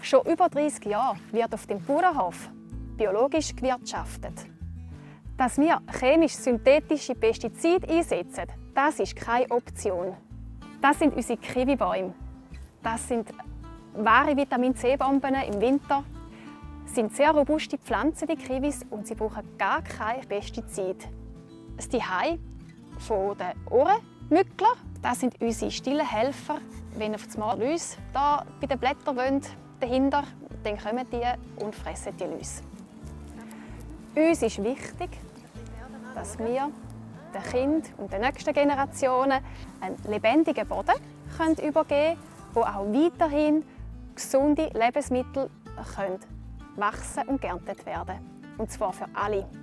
Schon über 30 Jahre wird auf dem Bauernhof biologisch gewirtschaftet. Dass wir chemisch-synthetische Pestizide einsetzen, das ist keine Option. Das sind unsere Kiwibäume. Das sind wahre Vitamin-C-Bomben im Winter. Das sind sehr robuste Pflanzen, die Kiwis, und sie brauchen gar kein Pestizid. Das Zuhause der Ohrenmückler, das sind unsere stillen Helfer. Wenn auf einmal Läuse da bei den Blättern wollen, dahinter, dann kommen die und fressen die Läuse. Uns ist wichtig, dass wir den Kindern und den nächsten Generationen einen lebendigen Boden übergeben können, wo auch weiterhin gesunde Lebensmittel wachsen und geerntet werden können. Und zwar für alle.